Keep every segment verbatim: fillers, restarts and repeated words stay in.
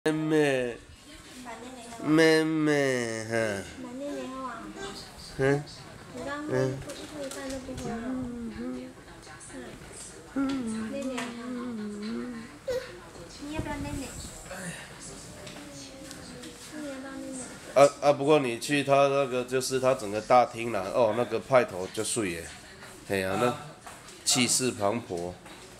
妹妹，妹妹哈， 买妹妹好啊。 嗯你刚喝喝饭都不喝了。嗯。妹妹好。你要不要妹妹？你要不要妹妹？ 啊啊！不过你去他那个就是他整个大厅啦，哦，那个派头就水耶，嘿呀、啊，那气势磅礴。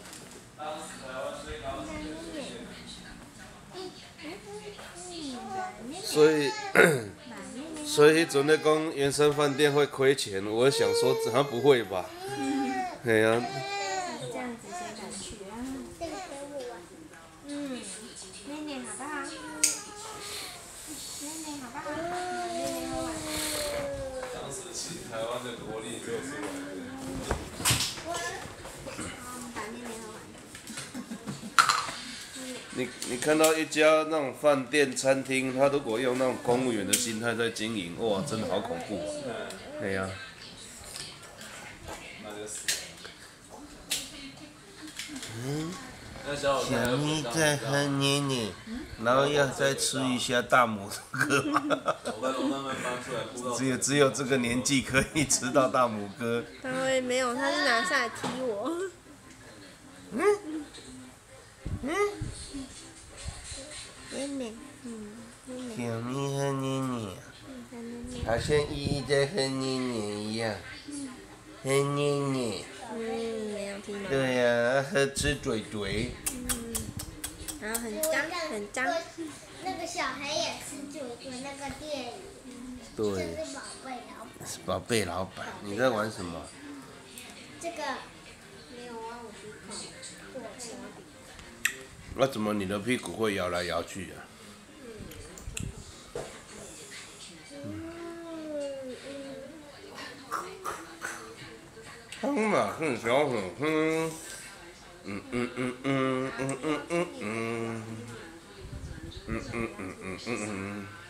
所以，所以迄阵咧讲圆山饭店会亏钱，我想说，好像不会吧？哎呀、 这样子谁敢去啊？这个给我。嗯，妹妹好不好？妹妹好不好？妹妹好啊。 当时其实台湾的国力就出来了。 把妹妹好玩。 你你看到一家那种饭店餐厅，他如果用那种公务员的心态在经营，哇，真的好恐怖。哎呀、 那就死了。 嗯。 那小伙子还小有补上咪在喝奶奶，然后要再吃一下大拇哥吗？ 我把龙慢慢搬出来铺到。 只有只有这个年纪可以吃到大拇哥。 他会没有，他是拿下来踢我。 嗯嗯。 妹妹，嗯，妹妹。 小咪喝奶奶，好像依依在喝奶奶一样，喝奶奶。 嗯，没有听到。 对呀、啊，喝吃嘴嘴。 嗯，然后很脏，很脏。 那个小孩也吃嘴嘴那个电影， 对， 就是宝贝老板。 宝贝老板，你在玩什么？ 这个没有啊，我不看。我吃。 那、怎么你的屁股会摇来摇去啊？哼嘛哼小哼哼，嗯嗯嗯嗯嗯嗯嗯嗯，嗯嗯嗯嗯嗯嗯。